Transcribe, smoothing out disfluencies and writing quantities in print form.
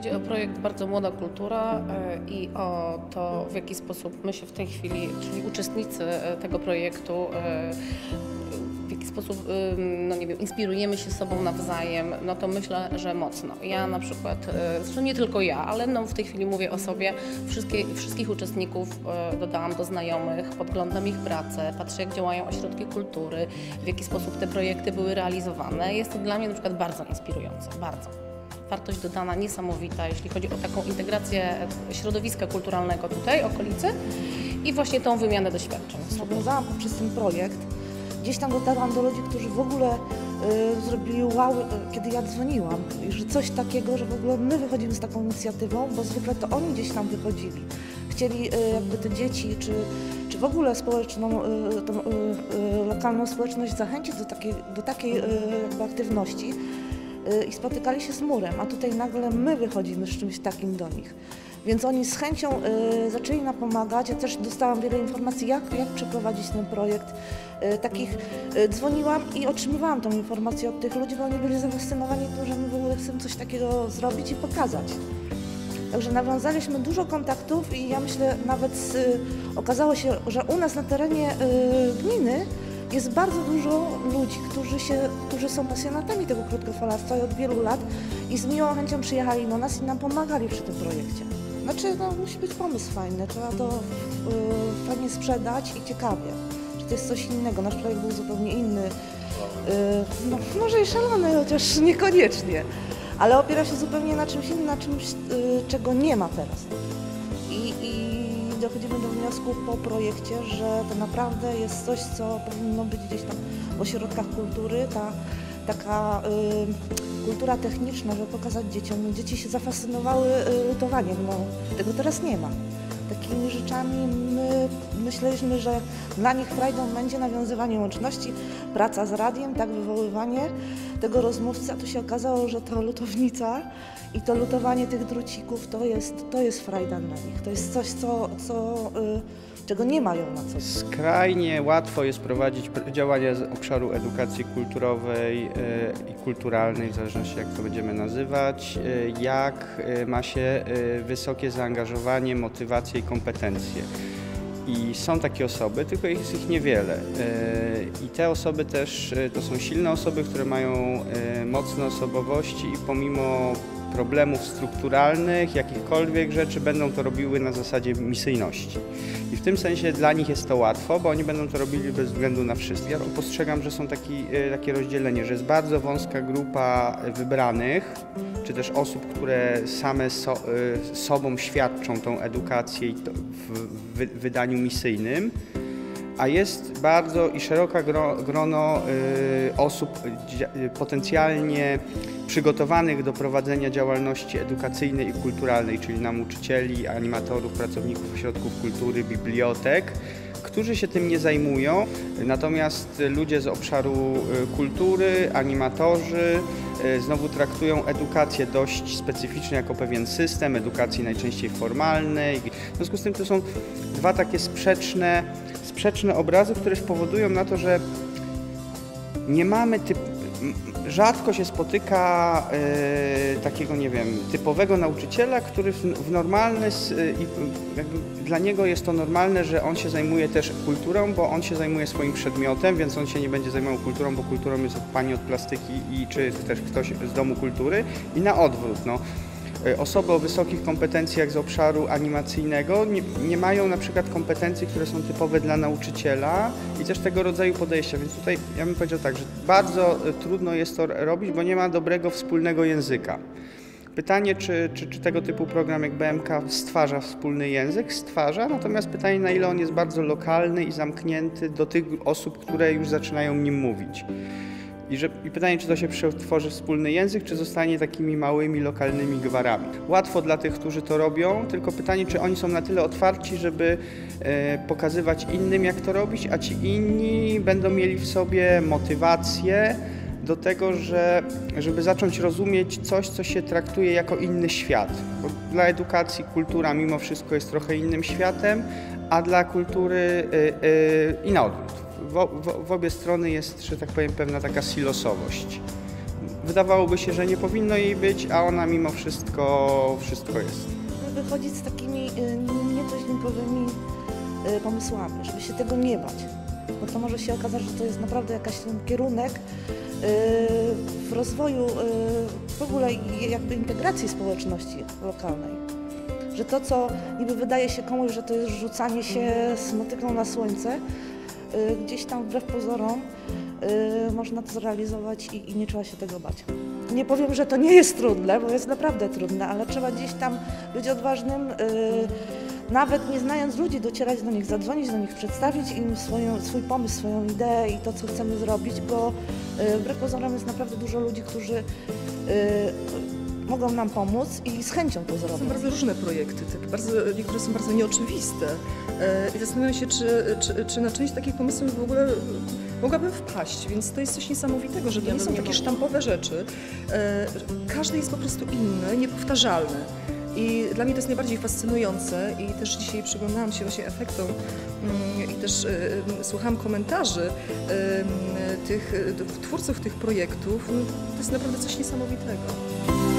chodzi o projekt Bardzo Młoda Kultura i o to, w jaki sposób my się w tej chwili, czyli uczestnicy tego projektu, w jaki sposób, no nie wiem, inspirujemy się sobą nawzajem, no to myślę, że mocno. Ja na przykład, zresztą nie tylko ja, ale no w tej chwili mówię o sobie, wszystkich uczestników dodałam do znajomych, podglądam ich pracę, patrzę, jak działają ośrodki kultury, w jaki sposób te projekty były realizowane. Jest to dla mnie na przykład bardzo inspirujące, bardzo. Wartość dodana niesamowita, jeśli chodzi o taką integrację środowiska kulturalnego tutaj, okolicy i właśnie tą wymianę doświadczeń. Nawiązałam poprzez ten projekt. Gdzieś tam dotarłam do ludzi, którzy w ogóle zrobili wow, kiedy ja dzwoniłam. I że coś takiego, że w ogóle my wychodzimy z taką inicjatywą, bo zwykle to oni gdzieś tam wychodzili. Chcieli jakby te dzieci, czy w ogóle społeczną, tą lokalną społeczność zachęcić do takiej jakby aktywności. I spotykali się z murem, a tutaj nagle my wychodzimy z czymś takim do nich. Więc oni z chęcią zaczęli nam pomagać. Ja też dostałam wiele informacji, jak przeprowadzić ten projekt. Dzwoniłam i otrzymywałam tą informację od tych ludzi, bo oni byli zafascynowani tym, że my w ogóle chcemy coś takiego zrobić i pokazać. Także nawiązaliśmy dużo kontaktów i ja myślę, nawet okazało się, że u nas na terenie gminy jest bardzo dużo ludzi, którzy są pasjonatami tego krótkofalarstwa i od wielu lat i z miłą chęcią przyjechali do nas i nam pomagali przy tym projekcie. Znaczy, no, musi być pomysł fajny, trzeba to fajnie sprzedać i ciekawie, że to jest coś innego. Nasz projekt był zupełnie inny, no, może i szalony, chociaż niekoniecznie, ale opiera się zupełnie na czymś innym, na czymś, czego nie ma teraz. I dochodzimy do wniosku po projekcie, że to naprawdę jest coś, co powinno być gdzieś tam w ośrodkach kultury, taka kultura techniczna, żeby pokazać dzieciom. Dzieci się zafascynowały lutowaniem, no tego teraz nie ma. Takimi rzeczami my myśleliśmy, że dla nich frajdą będzie nawiązywanie łączności, praca z radiem, tak, wywoływanie tego rozmówcy, a tu się okazało, że to lutownica i to lutowanie tych drucików to jest frajda dla nich. To jest coś, czego nie mają na co dzień. Skrajnie łatwo jest prowadzić działania z obszaru edukacji kulturowej i kulturalnej, w zależności jak to będziemy nazywać, jak ma się wysokie zaangażowanie, motywację i kompetencje. I są takie osoby, tylko jest ich niewiele. I te osoby też to są silne osoby, które mają mocne osobowości i pomimo problemów strukturalnych, jakichkolwiek rzeczy, będą to robiły na zasadzie misyjności. I w tym sensie dla nich jest to łatwo, bo oni będą to robili bez względu na wszystko. Ja postrzegam, że są takie rozdzielenie, że jest bardzo wąska grupa wybranych, czy też osób, które same sobą świadczą tą edukację w wydaniu misyjnym, a jest bardzo i szeroka grono osób potencjalnie przygotowanych do prowadzenia działalności edukacyjnej i kulturalnej, czyli nauczycieli, animatorów, pracowników ośrodków kultury, bibliotek, którzy się tym nie zajmują, natomiast ludzie z obszaru kultury, animatorzy znowu traktują edukację dość specyficznie jako pewien system edukacji najczęściej formalnej. W związku z tym to są dwa takie sprzeczne obrazy, które powodują na to, że nie mamy rzadko się spotyka takiego, nie wiem, typowego nauczyciela, który w normalny, dla niego jest to normalne, że on się zajmuje też kulturą, bo on się zajmuje swoim przedmiotem, więc on się nie będzie zajmował kulturą, bo kulturą jest pani od plastyki czy też ktoś z domu kultury i na odwrót. No. Osoby o wysokich kompetencjach z obszaru animacyjnego nie mają na przykład kompetencji, które są typowe dla nauczyciela i też tego rodzaju podejścia, więc tutaj ja bym powiedział tak, że bardzo trudno jest to robić, bo nie ma dobrego wspólnego języka. Pytanie, czy tego typu program jak BMK stwarza wspólny język? Stwarza, natomiast pytanie, na ile on jest bardzo lokalny i zamknięty do tych osób, które już zaczynają nim mówić. I pytanie, czy to się przetworzy wspólny język, czy zostanie takimi małymi, lokalnymi gwarami. Łatwo dla tych, którzy to robią, tylko pytanie, czy oni są na tyle otwarci, żeby pokazywać innym, jak to robić, a ci inni będą mieli w sobie motywację do tego, żeby zacząć rozumieć coś, co się traktuje jako inny świat. Bo dla edukacji kultura mimo wszystko jest trochę innym światem, a dla kultury i na odwrót. W obie strony jest, że tak powiem, pewna taka silosowość. wydawałoby się, że nie powinno jej być, a ona mimo wszystko jest. Wychodzić z takimi nietuzinkowymi pomysłami, żeby się tego nie bać, bo to może się okazać, że to jest naprawdę jakiś kierunek w rozwoju w ogóle jakby integracji społeczności lokalnej. Że to, co niby wydaje się komuś, że to jest rzucanie się z motyką na słońce, gdzieś tam wbrew pozorom można to zrealizować i nie trzeba się tego bać. Nie powiem, że to nie jest trudne, bo jest naprawdę trudne, ale trzeba gdzieś tam być odważnym, nawet nie znając ludzi, docierać do nich, zadzwonić do nich, przedstawić im swój pomysł, swoją ideę i to, co chcemy zrobić, bo wbrew pozorom jest naprawdę dużo ludzi, którzy mogą nam pomóc i z chęcią to zrobią. Są bardzo różne projekty, niektóre są bardzo nieoczywiste i zastanawiam się, czy na część takich pomysłów w ogóle mogłabym wpaść, więc to jest coś niesamowitego, że to nie są takie sztampowe rzeczy. Każdy jest po prostu inny, niepowtarzalny. I dla mnie to jest najbardziej fascynujące i też dzisiaj przyglądałam się właśnie efektom i też słuchałam komentarzy tych twórców tych projektów. To jest naprawdę coś niesamowitego.